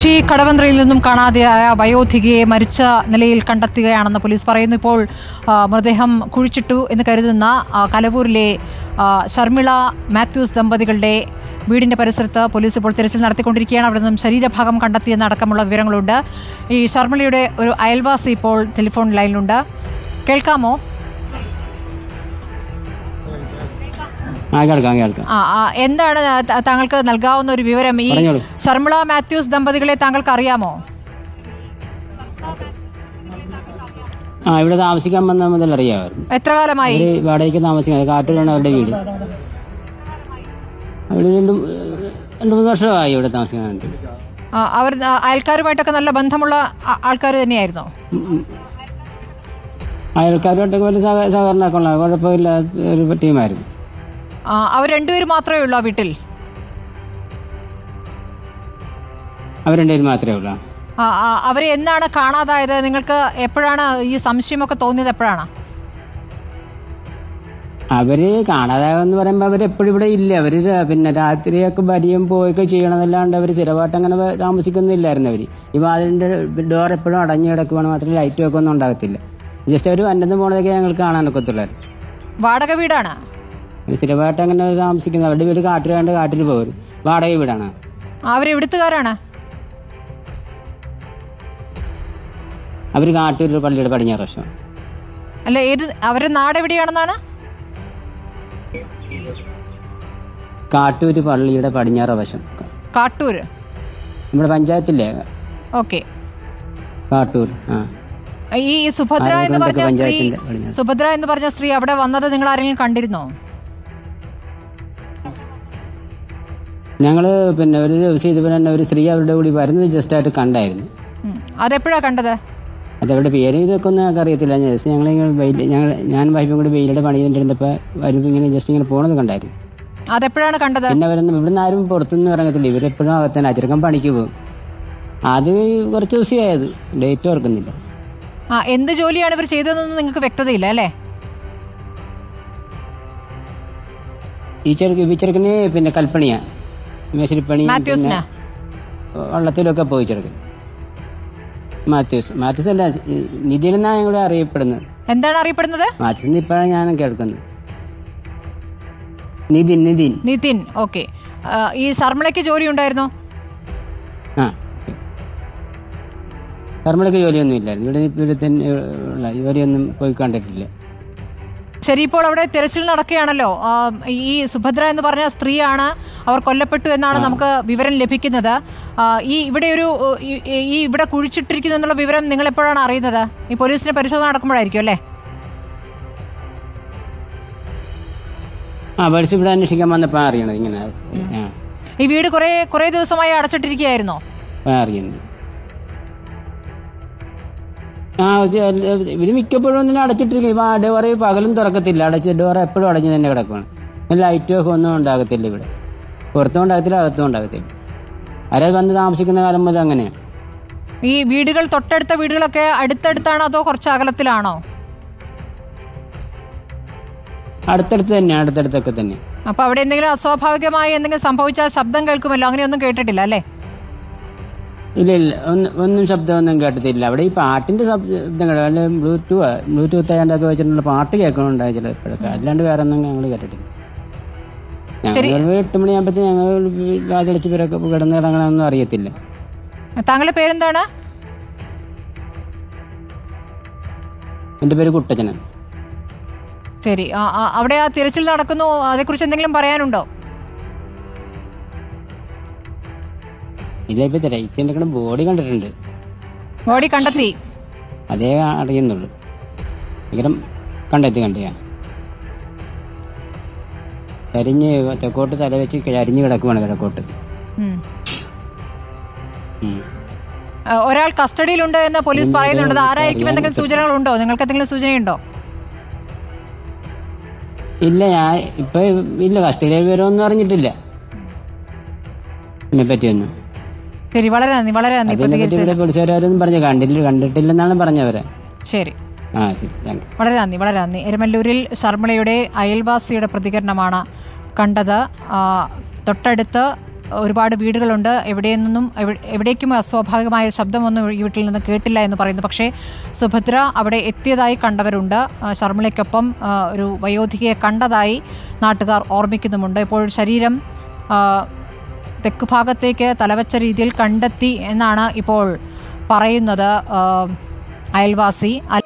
കൊച്ചി കടവന്ത്രയിൽ നിന്നും കാണാതെയായ വയോധികയെ മരിച്ച നിലയിൽ കണ്ടെത്തുകയാണെന്ന് പോലീസ് പറയുന്നു. ഇപ്പോൾ മൃതദേഹം കുഴിച്ചിട്ടു എന്ന് കരുതുന്ന കലവൂരിലെ ഷർമിള മാത്യൂസ് ദമ്പതികളുടെ വീടിന്റെ പരിസരത്ത് പോലീസ് ഇപ്പോൾ തിരച്ചിൽ നടത്തിക്കൊണ്ടിരിക്കുകയാണ്. അവിടെ നിന്നും ശരീരഭാഗം കണ്ടെത്തിയെന്നടക്കമുള്ള വിവരങ്ങളുണ്ട്. ഈ ഷർമിളയുടെ ഒരു അയൽവാസി ഇപ്പോൾ ടെലിഫോൺ ലൈനിലുണ്ട്. കേൾക്കാമോ? എന്താണ് താങ്കൾക്ക് നൽകാവുന്ന ഒരു വിവരം? ഈ ഷർമിള മാത്യൂസ് ദമ്പതികളെ താങ്കൾക്ക് അറിയാമോ? ഇവിടെ താമസിക്കാൻ വന്ന മുതൽ അറിയാമായിരുന്നു. എത്ര കാലമായി വാടകയ്ക്ക് താമസിക്കുന്നത്? കാട്ടിലാണ് അവരുടെ വീട്. അവിടെ 2-3 വർഷമായി ഇവിടെ താമസിക്കാൻ. അവർ അയൽക്കാരുമായിട്ടൊക്കെ നല്ല ബന്ധമുള്ള ആൾക്കാർ തന്നെയായിരുന്നോ? അയൽക്കാരുമായിട്ടൊക്കെ വലിയ സഹകരണമൊക്കെ ഉള്ള കുഴപ്പമില്ലാത്ത ഒരു ടീമായിരുന്നു. അവർ രണ്ടുപേരും മാത്രമേ ഉള്ളൂ ആ വീട്ടിൽ? അവർ രണ്ടുപേരും മാത്രമേ ഉള്ളൂ. അവരെ എന്നാണ് കാണാതായത്? നിങ്ങൾക്ക് എപ്പോഴാണ് ഈ സംശയമൊക്കെ തോന്നിയത്? എപ്പോഴാണ് അവര് കാണാതായെന്ന് പറയുമ്പോൾ അവരെപ്പോഴും ഇവിടെ ഇല്ല. അവര് പിന്നെ രാത്രിയൊക്കെ വരികയും പോവുകയൊക്കെ ചെയ്യണമെന്നല്ലാണ്ട് അവർ സ്ഥിരമായിട്ട് അങ്ങനെ താമസിക്കുന്നില്ലായിരുന്നു. അവർ ഈ വാതിലിന്റെ ഡോർ എപ്പോഴും അടഞ്ഞു കിടക്കുവാണ്, മാത്രമേ ലൈറ്റും ഒക്കെ ഒന്നും ഉണ്ടാകത്തില്ല. ജസ്റ്റ് അവർ വന്നതും പോണതൊക്കെ ഞങ്ങൾക്ക് കാണാനൊക്കത്തുള്ളായിരുന്നു. വാടക വീടാണ്? സ്ഥിരമായിട്ട് അങ്ങനെ താമസിക്കുന്നത്. അവരുടെ വീട് കാട്ടിലാണ്ട് കാട്ടിൽ പോകും. വാടക വീടാണ്. അവരെവിടുത്തുകാരാണ്? അവർ കാട്ടൂർ പള്ളിയുടെ പടിഞ്ഞാറ് വശം. അല്ല, ഏത് അവരുടെ നാട് എവിടെയാണെന്നാണ്? കാട്ടൂര് പള്ളിയുടെ പടിഞ്ഞാറ് വശം. കാട്ടൂര് നമ്മുടെ പഞ്ചായത്തില്ലേ? ഓക്കെ. കാട്ടൂർ. ഈ സുഭദ്ര എന്ന് പറഞ്ഞ സ്ത്രീ അവിടെ വന്നത് നിങ്ങൾ ആരെങ്കിലും കണ്ടിരുന്നോ? ഞങ്ങള് പിന്നെ ഒരു ദിവസം ഇതുപോലെ തന്നെ ഒരു സ്ത്രീ അവരുടെ കൂടി വരുന്നത് ജസ്റ്റ് ആയിട്ട് കണ്ടായിരുന്നു. അതെപ്പോഴാ കണ്ടത്? അതവരുടെ പേര് ഇതൊക്കെ ഒന്നും ഞങ്ങൾക്ക് അറിയത്തില്ല. ജസ്റ്റ് ഞാൻ വൈഫും കൂടി വെയിലയുടെ പണി ചെയ്തിരുന്നപ്പോൾ വരുമ്പോൾ ഇങ്ങനെ ജസ്റ്റ് ഇങ്ങനെ പോണത് കണ്ടായിരുന്നു. അതെപ്പോഴാണ് കണ്ടത്? പിന്നെ ഇവിടുന്ന് ആരും പുറത്തുനിന്ന് ഇറങ്ങത്തില്ല. ഇവരെപ്പോഴും അകത്തന്നെ. അച്ചടക്കം പണിക്ക് പോകും. അത് കുറച്ച് ദിവസമായത്, ഡേറ്റ് ഓർക്കുന്നില്ല. എന്ത് ജോലിയാണ് ഇവർ ചെയ്തതെന്നൊന്നും നിങ്ങൾക്ക് വ്യക്തതയില്ല അല്ലേ? ഈ ചെറുക്കന് പിന്നെ കൽപ്പണിയാ, മേശരിപ്പണി, വള്ളത്തിലൊക്കെ പോയി ചെറുക്കൻ. മാത്യൂസ് അല്ല, നിതിൻ എന്നാണ് ഞങ്ങളുടെ അറിയപ്പെടുന്നത്. എന്താണ് അറിയപ്പെടുന്നത്? മാത്യൂസ് ഇപ്പോഴാണ് ഞാൻ കേൾക്കുന്നത്. നിതിൻ. ഓക്കെ. ഈ ഷർമിളയ്ക്ക് ജോലി ഉണ്ടായിരുന്നോ? ഷർമിളയ്ക്ക് ജോലിയൊന്നും ഇല്ലായിരുന്നു. ഇവിടെ തന്നെ ജോലിയൊന്നും പോയി കണ്ടിട്ടില്ല. ശരി, ഇപ്പോൾ അവിടെ തിരച്ചിൽ നടക്കുകയാണല്ലോ. ഈ സുഭദ്ര എന്ന് പറഞ്ഞ സ്ത്രീയാണ് അവർ കൊല്ലപ്പെട്ടു എന്നാണ് നമുക്ക് വിവരം ലഭിക്കുന്നത്. ഇവിടെ കുഴിച്ചിട്ടിരിക്കുന്നു എന്നുള്ള വിവരം നിങ്ങൾ എപ്പോഴാണ് അറിയുന്നത്? ഈ പോലീസിന്റെ പരിശോധന നടക്കുമ്പോഴായിരിക്കും അല്ലേ? പോലീസ് ഇവിടെ അന്വേഷിക്കാൻ വന്നപ്പോൾ അറിയണത് ഇങ്ങനെ. ഈ വീട് കുറെ ദിവസമായി അടച്ചിട്ടിരിക്കുകയായിരുന്നോ? അറിയുന്നു. ഇത് മിക്കപ്പോഴും ഒന്നും അടച്ചിട്ടിരിക്കും. ഡോർ പകലും തുറക്കത്തില്ല. ഡോർ എപ്പോഴും അടഞ്ഞു തന്നെ കിടക്കുകയാണ്. ലൈറ്റും ഒക്കെ ഒന്നും ഉണ്ടാകത്തില്ല. ഇവിടെ പുറത്തും ഉണ്ടാകത്തില്ല, അകത്തും ഉണ്ടാകത്തില്ല. ആരെ വന്ന് താമസിക്കുന്ന കാലം മുതൽ അങ്ങനെയാണ്. ഈ വീടുകൾ, തൊട്ടടുത്ത വീടുകളൊക്കെ അടുത്തടുത്താണോ അതോ കുറച്ച് അകലത്തിലാണോ? അടുത്തടുത്ത് തന്നെയാണ്, അടുത്തടുത്തൊക്കെ തന്നെ. അപ്പൊ അവിടെ എന്തെങ്കിലും അസ്വാഭാവികമായി എന്തെങ്കിലും സംഭവിച്ചാൽ ശബ്ദം കേൾക്കുമല്ലോ, അങ്ങനെയൊന്നും കേട്ടിട്ടില്ല അല്ലേ? ഇല്ല, ഒന്നും ശബ്ദമൊന്നും കേട്ടിട്ടില്ല. അവിടെ ഈ പാട്ടിന്റെ ശബ്ദങ്ങൾ, ബ്ലൂടൂത്ത് ആയതൊക്കെ വെച്ചിട്ടുള്ള പാട്ട് കേൾക്കണുണ്ടായി ചിലപ്പോഴൊക്കെ. അല്ലാണ്ട് വേറെ ഒന്നും ഞങ്ങൾ കേട്ടിട്ടില്ല. ഞങ്ങൾ 8 മണിയാകുമ്പോഴത്തേക്ക് ഞങ്ങൾ വാതിലടിച്ച് പേരൊക്കെ കിടന്നിറങ്ങണമെന്നും അറിയത്തില്ല. താങ്കളുടെ പേരെന്താണ്? എൻ്റെ പേര് കുട്ടച്ചനൻ. ശരി, അവിടെ ആ തിരച്ചിൽ നടക്കുന്നു, അതേക്കുറിച്ച് എന്തെങ്കിലും പറയാനുണ്ടോ? ഇല്ല, ഇപ്പൊ തിരച്ചിന്റെ ബോഡി കണ്ടിട്ടുണ്ട്. ബോഡി കണ്ടെത്തി? അതേ അറിയുന്നുള്ളൂ. ഭയങ്കരം കണ്ടിയാ കരിഞ്ഞ് തെക്കോട്ട് തല വെച്ച് കരിഞ്ഞ് കിടക്കുവാണ് കിഴക്കോട്ട്. ഒരാൾ കസ്റ്റഡിയിലുണ്ട് എന്ന് പോലീസ് പറയുന്നുണ്ട്. ആരായിരിക്കും? എന്തെങ്കിലും സൂചനകളുണ്ടോ? നിങ്ങൾക്ക് എന്തെങ്കിലും സൂചനയുണ്ടോ? ഇല്ല, ഞാൻ ഇപ്പൊ ഇല്ല, കസ്റ്റഡിയിൽ വരുമെന്ന് അറിഞ്ഞിട്ടില്ല ഇതിനെ പറ്റിയൊന്നും. ശരി, വളരെ നന്ദി. പോലീസുകാരും പറഞ്ഞു കണ്ടിട്ടില്ലെന്നാണ് പറഞ്ഞവരെ. ശരി, വളരെ നന്ദി. എരമല്ലൂരിൽ ഷർമിളയുടെ അയൽവാസിയുടെ പ്രതികരണമാണ് കണ്ടത്. തൊട്ടടുത്ത് ഒരുപാട് വീടുകളുണ്ട്, എവിടേക്കും അസ്വാഭാവികമായ ശബ്ദമൊന്നും ഈ വീട്ടിൽ നിന്ന് കേട്ടില്ല എന്ന് പറയുന്നു. പക്ഷേ സുഭദ്ര അവിടെ എത്തിയതായി കണ്ടവരുണ്ട്. ശർമ്മിളയ്ക്കൊപ്പം ഒരു വയോധികയെ കണ്ടതായി നാട്ടുകാർ ഓർമ്മിക്കുന്നുമുണ്ട്. ഇപ്പോൾ ശരീരം തെക്ക് ഭാഗത്തേക്ക് തലവച്ച രീതിയിൽ കണ്ടെത്തി എന്നാണ് ഇപ്പോൾ പറയുന്നത് അയൽവാസി.